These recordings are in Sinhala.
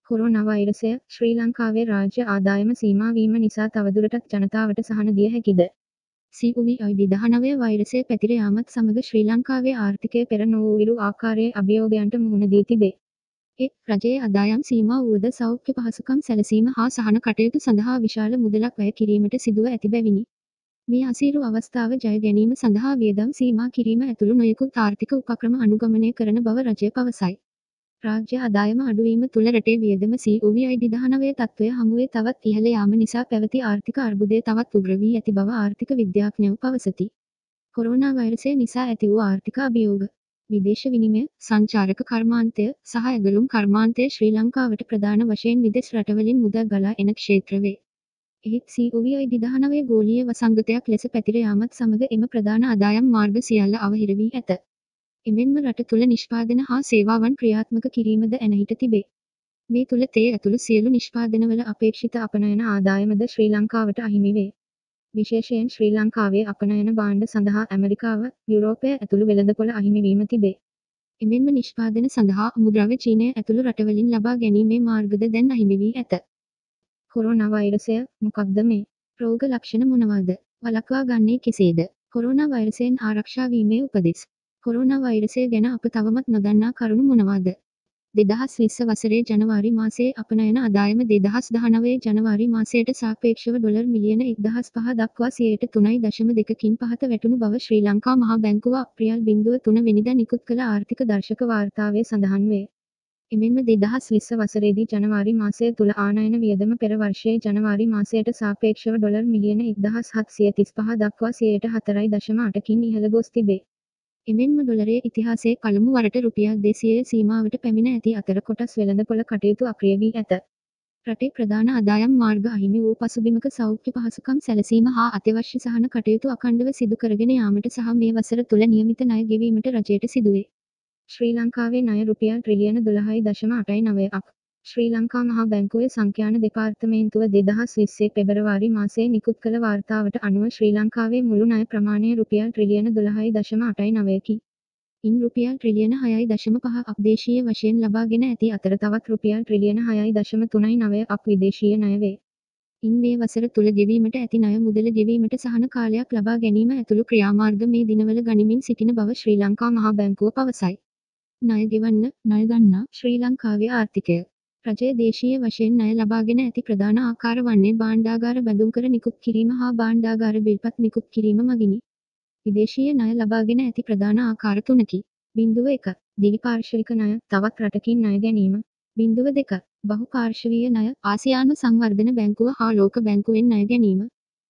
කොරෝනා වෛරසය ශ්‍රී ලංකාවේ රාජ්‍ය ආදායම සීමා වීම නිසා තවදුරටත් ජනතාවට සහන දිය හැකිද? COVID-19 වෛරසය පැතිර යාමත් සමග ශ්‍රී ලංකාවේ ආර්ථිකය පෙර නොවූ ආකාරයේ අභියෝගයන්ට මුහුණ දී තිබේ. රජයේ ආදායම් සීමා වුවද සෞඛ්‍ය පහසුකම් සැලසීම හා සහන කටයුතු සඳහා විශාල මුදලක් වැය කිරීමට සිදුව ඇති බැවිනි. මේ අසීරු අවස්ථාව ජය ගැනීම සඳහා වියදම් සීමා කිරීම ඇතුළු නොයෙකුත් ආර්ථික උපක්‍රම අනුගමනය කරන බව රජය පවසයි. රාජ්‍ය ආදායම අඩුවීම තුළ රටේ වියදම COVID-19 තත්ත්වය හමුවේ තවත් ඉහළ යාම නිසා පැවති ආර්ථික අර්බුදය තවත් උග්‍ර වී ඇති බව ආර්ථික විද්‍යාඥයෝ පවසති. කොරෝනා වෛරසය නිසා ඇති වූ ආර්ථික අභියෝග විදේශ විනිමය, සංචාරක කර්මාන්තය සහ ඇගලුම් කර්මාන්තය ශ්‍රී ලංකාවට ප්‍රධාන වශයෙන් විදෙස් රටවලින් මුදල් ගලා එන ක්ෂේත්‍ර වේ. එහෙත් COVID-19 ගෝලීය වසංගතයක් ලෙස පැතිර යාමත් සමග එම ප්‍රධාන ආදායම් මාර්ග සියල්ල අවහිර වී ඇත. එමෙන්ම රට තුළ නිෂ්පාදන හා සේවාවන් ක්‍රියාත්මක කිරීමද ඇනහිට තිබේ. මේ තුළ තේ ඇතුළු සියලු නිෂ්පාදනවල අපේක්ෂිත අපනයන ආදායමද ශ්‍රී ලංකාවට අහිමි වේ. විශේෂයෙන් ශ්‍රී ලංකාවේ අපනයන භාණ්ඩ සඳහා ඇමරිකාව, යුරෝපය ඇතුළු වෙළඳපොළ අහිමි වීම තිබේ. එමෙන්ම නිෂ්පාදන සඳහා අමුද්‍රව්‍ය චීනය ඇතුළු රටවලින් ලබා ගැනීමේ මාර්ගද දැන් අහිමි වී ඇත. කොරෝනා වෛරසය මොකක්ද මේ? රෝග ලක්ෂණ මොනවාද? වළක්වා ගන්නේ කෙසේද? කොරෝනා වෛරසයෙන් ආරක්ෂා වීමේ උපදෙස්. කොරෝනා වෛරසය ගැන අප තවමත් නොදන්නා කරුණු මොනවාද? 2020 වසරේ ජනවාරි මාසයේ අපනයන ආදායම 2019 ජනවාරි මාසයට සාපේක්ෂව ඩොලර් මිලියන 1005 දක්වා 3.2කින් පහත වැටුණු බව ශ්‍රී ලංකා මහා බැංකුව අප්‍රේල් 03 වෙනිදා නිකුත් කළ ආර්ථික දර්ශක වාර්තාවේ සඳහන් වේ. එමෙන්ම 2020 වසරේදී ජනවාරි මාසය තුල ආනයන වියදම පෙර වර්ෂයේ ජනවාරි මාසයට සාපේක්ෂව ඩොලර් මිලියන 1735 දක්වා 4.8කින් ඉහළ ගොස් තිබේ. එමෙන්ම ඩොලරයේ ඉතිහාසයේ පළමු වරට රුපියල් 200 සීමාවට පැමිණ ඇති අතර කොටස් වෙළඳපොළ කටයුතු අක්‍රිය වී ඇත. රටේ ප්‍රධාන ආදායම් මාර්ග අහිමි වූ පසුබිමක සෞඛ්‍ය පහසුකම් සැලසීම හා අත්‍යවශ්‍ය සහන කටයුතු අඛණ්ඩව සිදු කරගෙන යාමට සහ මේ වසර තුළ නියමිත ණය ගෙවීමට රජයට සිදුවේ. ශ්‍රී ලංකාවේ ණය රුපියල් ට්‍රිලියන 12.89ක්. ශ්‍රී ලංකා මහා බැංකුවේ සංඛ්‍යාන දෙපාර්තමේන්තුව 2020 පෙබරවාරි මාසයේ නිකුත් කළ වාර්තාවට අනුව ශ්‍රී ලංකාවේ මුළු ණය ප්‍රමාණය රුපියල් ට්‍රිලියන 12.89කි. ඉන් රුපියල් ට්‍රිලියන 6.5ක් දේශීය වශයෙන් ලබාගෙන ඇති අතර තවත් රුපියල් ට්‍රිලියන 6.39ක් විදේශීය ණය වේ. ඉන් මේ වසර තුළ ගෙවීමට ඇති ණය මුදල ගෙවීමට සහන කාලයක් ලබා ගැනීම ඇතුළු ක්‍රියාමාර්ග මේ දිනවල ගනිමින් සිටින බව ශ්‍රී ලංකා මහා බැංකුව පවසයි. ණය ගෙවන්න, ණය ගන්නා ශ්‍රී ලංකාවේ ආර්ථිකය. රජය දේශීය වශයෙන් ණය ලබාගෙන ඇති ප්‍රධාන ආකාර වන්නේ භාණ්ඩාගාර බැඳුම් කර නිකුත් කිරීම හා භාණ්ඩාගාර බිල්පත් නිකුත් කිරීම මගිනි. විදේශීය ණය ලබාගෙන ඇති ප්‍රධාන ආකාර තුනකි. 01. දිවිපාර්ශ්වික ණය, තවත් රටකින් ණය ගැනීම. 02. බහුපාර්ශ්වීය ණය, ආසියානු සංවර්ධන බැංකුව හා ලෝක බැංකුවෙන් ණය ගැනීම.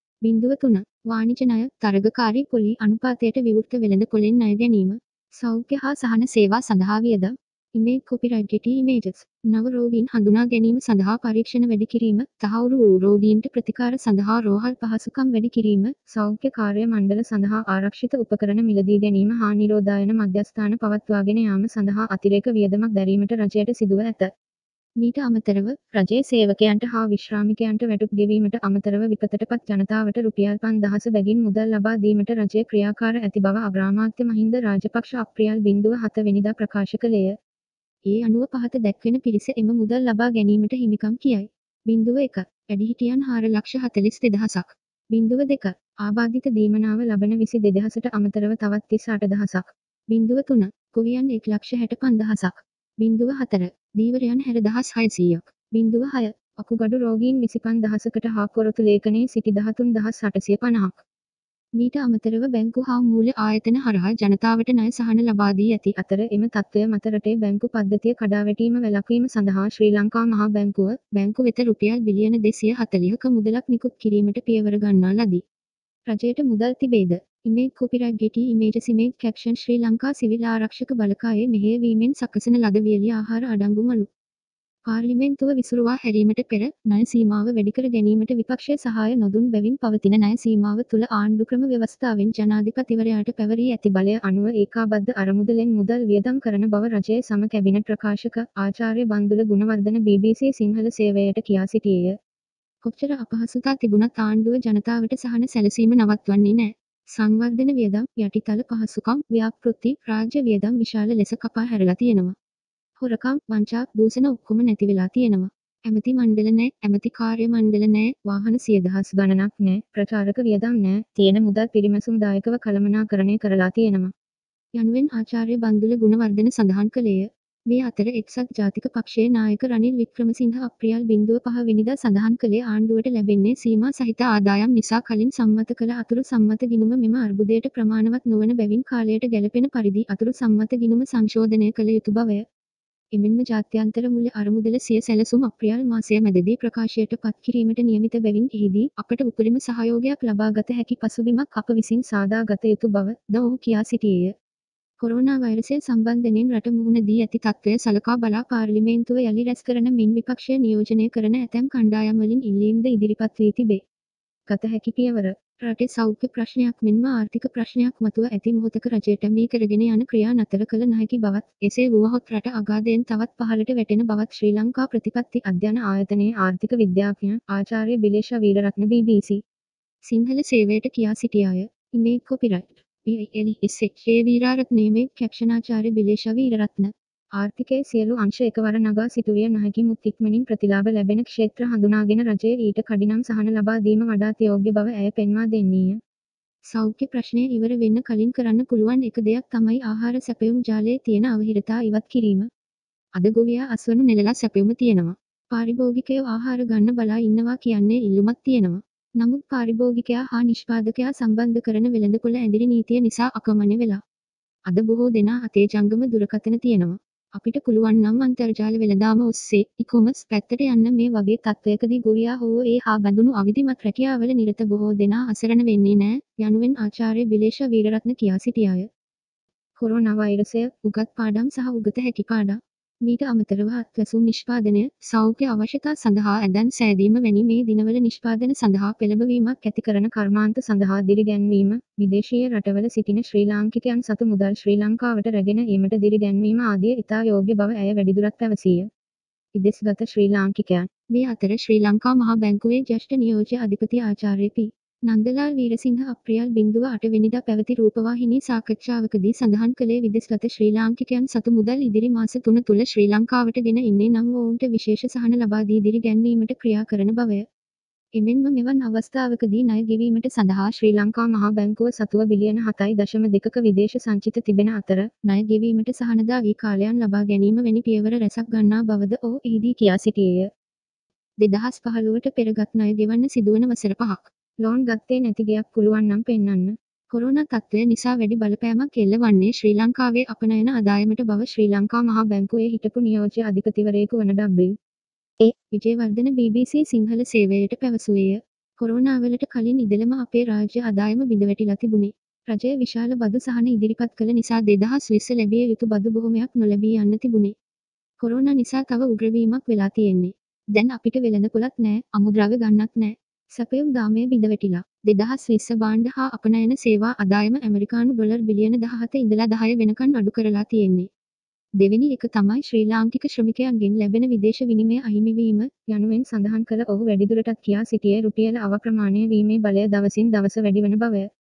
03. වාණිජ ණය, තරගකාරී පොලී අනුපාතයට විවෘත වෙළඳපොළෙන් ණය ගැනීම. සෞඛ්‍ය හා සහන සේවා සඳහා වියදම්. Image copyright Getty images. නව රෝගීන් හඳුනා ගැනීම සඳහා පරීක්ෂණ වැඩි කිරීම, තහවුරු වූ රෝගීන්ට ප්‍රතිකාර සඳහා රෝහල් පහසුකම් වැඩි කිරීම, සෞඛ්‍ය කාර්ය මණ්ඩල සඳහා ආරක්ෂිත උපකරණ මිලදී ගැනීම හා නිරෝධායන මධ්‍යස්ථාන පවත්වාගෙන යාම සඳහා අතිරේක වියදමක් දැරීමට රජයට සිදුව ඇත. මීට අමතරව, රජයේ සේවකයන්ට හා විශ්‍රාමිකයන්ට වැටුප් ගෙවීමට අමතරව විපතටපත් ජනතාවට රුපියල් 5000 බැගින් මුදල් ලබා දීමට රජය ක්‍රියාකාර ඇති බව අග්‍රාමාත්‍ය මහින්ද රාජපක්ෂ අප්‍රේල් 07 වෙනිදා ප්‍රකාශ කළේය. ඒ අනුව පහත දැක්වෙන පිරිස එම මුදල් ලබා ගැනීමට හිමිකම් කියයි. 01. වැඩිහිටියන් 4,42,000ක්. 02. ආබාධිත දීමනාව ලබන 22,000ට අමතරව තවත් 38,000ක්. 03. කුවියන් 1,65,000ක්. 04. දීවරයන් 6,600ක්. 06. අකුගඩු රෝගීන් 25,000කට හා පොරොත්තු ලේඛනයේ සිටි 13,850ක්. මීට අමතරව බැංකු හා මූල්‍ය ආයතන හරහා ජනතාවට ණය සහන ලබා දී ඇති අතර එම තත්ත්වය මත රටේ බැංකු පද්ධතිය කඩාවැටීම වැළැක්වීම සඳහා ශ්‍රී ලංකා මහා බැංකුව බැංකු වෙත රුපියල් බිලියන 240ක මුදලක් නිකුත් කිරීමට පියවර ගන්නා ලදී. රජයට මුදල් තිබේද? Image copyright Getty images image caption Sri Lanka සිවිල් ආරක්ෂක බලකායේ මෙහෙයවීමෙන් සකසන ලද වියලි ආහාර අඩංගු මළු. පාර්ලිමේන්තුව විසුරුවා හැරීමට පෙර ණය සීමාව වැඩි කර ගැනීමට විපක්ෂය සහාය නොදුන් බැවින් පවතින ණය සීමාව තුළ ආණ්ඩු ක්‍රම ව්‍යවස්ථාවෙන් ජනාධිපතිවරයාට පැවරී ඇති බලය අනුව ඒකාබද්ධ අරමුදලෙන් මුදල් වියදම් කරන බව රජයේ සම කැබිනට් ප්‍රකාශක ආචාර්ය බන්දුල ගුණවර්ධන BBC සිංහල සේවයට කියා සිටියේය. කොච්චර අපහසුතා තිබුණත් ආණ්ඩුව ජනතාවට සහන සැලසීම නවත්වන්නේ නැහැ. සංවර්ධන වියදම්, යටිතල පහසුකම්, ව්‍යාපෘති, රාජ්‍ය වියදම් විශාල ලෙස කපා හැරලා තියෙනවා. හොරකම්, වංචා, දූෂණ ඔක්කොම නැති වෙලා තියෙනවා. ඇමති මණ්ඩල නෑ, ඇමති කාර්ය මණ්ඩල නෑ, වාහන 100,000 ගණනක් නෑ, ප්‍රචාරක වියදම් නෑ, තියෙන මුදල් පිරිමැසුම් දායකව කළමනාකරණය කරලා තියෙනවා. යනුවෙන් ආචාර්ය බන්දුල ගුණවර්ධන සඳහන් කළේය. මේ අතර එක්සත් ජාතික පක්ෂයේ නායක රනිල් වික්‍රමසිංහ අප්‍රේල් 05 වෙනිදා සඳහන් කළේ ආණ්ඩුවට ලැබෙන්නේ සීමා සහිත ආදායම් නිසා කලින් සම්මත කළ අතුරු සම්මත ගිණුම මෙම අර්බුදයට ප්‍රමාණවත් නොවන බැවින් කාලයට ගැලපෙන පරිදි අතුරු සම්මත ගිණුම සංශෝධනය කළ යුතු බවය. එමෙන්ම ජාත්‍යන්තර මුල්‍ය අරමුදල සිය සැලසුම් අප්‍රේල් මාසය මැදදී ප්‍රකාශයට පත් කිරීමට නියමිත බැවින් එහිදී අපට උපරිම සහයෝගයක් ලබා ගත හැකි පසුබිමක් අප විසින් සාදා ගත යුතු බව ද ඔහු කියා සිටියේය. කොරෝනා වෛරසය සම්බන්ධයෙන් රට මුහුණ දී ඇති තත්ත්වය සලකා බලා පාර්ලිමේන්තුව යළි රැස් කරන මින් විපක්ෂය නියෝජනය කරන ඇතැම් කණ්ඩායම් වලින් ඉල්ලීම්ද ඉදිරිපත් වී තිබේ. ගත හැකි පියවර රටේ සෞඛ්‍ය ප්‍රශ්නයක් මෙන්ම ආර්ථික ප්‍රශ්නයක් මතුව ඇති මොහොතක රජයට මේ කරගෙන යන ක්‍රියා නතර කළ නොහැකි බවත්, එසේ වුවහොත් රට අගාධයෙන් තවත් පහළට වැටෙන බවත් ශ්‍රී ලංකා ප්‍රතිපත්ති අධ්‍යයන ආයතනයේ ආර්ථික විද්‍යාඥ ආචාර්ය බිලේෂ වීරරත්න BBC සිංහල සේවයට කියා සිටියාය. ඉමේජ් කොපිරයිට් BILSA වීරරත්නයේ කැප්ෂනාචාර්ය බිලේෂ වීරරත්න ආර්ථිකයේ සියලු අංශ එකවර නගා සිටුවිය නොහැකි මුත් ඉක්මනින් ප්‍රතිලාභ ලැබෙන ක්ෂේත්‍ර හඳුනාගෙන රජය ඊට කඩිනම් සහන ලබා දීම වඩාත් යෝග්‍ය බව ඇය පෙන්වා දෙන්නීය. සෞඛ්‍ය ප්‍රශ්නය ඉවර වෙන්න කලින් කරන්න පුළුවන් එක දෙයක් තමයි ආහාර සැපයුම් ජාලයේ තියෙන අවහිරතා ඉවත් කිරීම. අද ගොවියා අස්වනු නෙලලා සැපයුම තියෙනවා. පාරිභෝගිකයෝ ආහාර ගන්න බලා ඉන්නවා කියන්නේ ඉල්ලුමක් තියෙනවා. නමුත් පාරිභෝගිකයා හා නිෂ්පාදකයා සම්බන්ධ කරන වෙළඳපොළ ඇඳිරි නීතිය නිසා අකමැති වෙලා. අද බොහෝ දෙනා අතේ ජංගම දුරකථන තියෙනවා. අපිට පුළුවන් නම් අන්තර්ජාල වෙළඳාම ඔස්සේ e-commerce පැත්තට යන්න මේ වගේ තත්ත්වයකදී ගොවියා හෝ ඒ හා බැඳුණු අවිධිමත් රැකියාවල නිරත බොහෝ දෙනා අසරණ වෙන්නේ නෑ යනුවෙන් ආචාර්ය බිලේෂ වීරරත්න කියා සිටියාය. කොරෝනා වෛරසය උගත් පාඩම් සහ උගත හැකි පාඩම් මීට අමතරව අත්වැසුම් නිෂ්පාදනය, සෞඛ්‍ය අවශ්‍යතා සඳහා ඇඳන් සෑදීම වැනි මේ දිනවල නිෂ්පාදන සඳහා පෙළඹවීමක් ඇති කරන කර්මාන්ත සඳහා දිරිගැන්වීම, විදේශීය රටවල සිටින ශ්‍රී ලාංකිකයන් සතු මුදල් ශ්‍රී ලංකාවට රැගෙන ඒමට දිරිගැන්වීම ආදිය ඉතා යෝග්‍ය බව ඇය වැඩිදුරටත් පැවසීය. විදේශගත ශ්‍රී ලාංකිකයන් මේ අතර ශ්‍රී ලංකා මහා බැංකුවේ ජ්‍යෙෂ්ඨ නියෝජ්‍ය අධිපති ආචාර්ය පී. නන්දලාල් වීරසිංහ අප්‍රේල් 08 වෙනිදා පැවති රූපවාහිනී සාකච්ඡාවකදී සඳහන් කළේ විදේශගත ශ්‍රී ලාංකිකයන් සතු මුදල් ඉදිරි මාස 3 තුල ශ්‍රී ලංකාවට ගෙන එන්නේ නම් ඔවුන්ට විශේෂ සහන ලබා දී දිරි ගැන්වීමට ක්‍රියා කරන බවය. එමෙන්ම මෙවන් අවස්ථාවකදී ණය ගෙවීමට සඳහා ශ්‍රී ලංකා මහා බැංකුව සතුව බිලියන 7.2ක විදේශ සංචිත තිබෙන අතර ණය ගෙවීමට සහනදා වී කාලයන් ලබා ගැනීම වැනි පියවර රැසක් ගන්නා බවද ඔහු එහිදී කියා සිටියේය. 2015ට පෙරගත් ණය ගෙවන්න සිදුවන වසර 5ක් ලෝන් ගත්තේ නැති ගයක් පුළුවන් නම් පෙන්වන්න. කොරෝනා තත්ත්වය නිසා වැඩි බලපෑමක් එල්ල වන්නේ ශ්‍රී ලංකාවේ අපනයන ආදායමට බව ශ්‍රී ලංකා මහා බැංකුවේ හිටපු නියෝජ්‍ය අධිපතිවරයෙකු වන W. විජේවර්ධන BBC සිංහල සේවයට පැවසුවේය. කොරෝනාවලට කලින් ඉඳලම අපේ රාජ්‍ය ආදායම බිඳවැටිලා තිබුණේ. රජය විශාල බදු සහන ඉදිරිපත් කළ නිසා 2020 ලැබිය යුතු බදු බොහොමයක් නොලැබී යන්න තිබුණේ. කොරෝනා නිසා තව උග්‍රවීමක් වෙලා තියෙන්නේ. දැන් අපිට වෙළඳපොළක් නෑ, අමුද්‍රව්‍ය ගන්නත් නෑ. සැපයුම් දාමය බිඳවැටිලා. 2020 භාණ්ඩ හා අපනයන සේවා ආදායම ඇමරිකානු ඩොලර් බිලියන 17 ඉඳලා 10 වෙනකන් අඩු කරලා තියෙන්නේ. දෙවෙනි එක තමයි ශ්‍රී ලාංකික ශ්‍රමිකයන්ගෙන් ලැබෙන විදේශ විනිමය අහිමිවීම යනුවෙන් සඳහන් කළ ඔහු වැඩිදුරටත් කියා සිටියේ රුපියල අවප්‍රමාණය වීමේ බලය දවසින් දවස වැඩිවන බවය.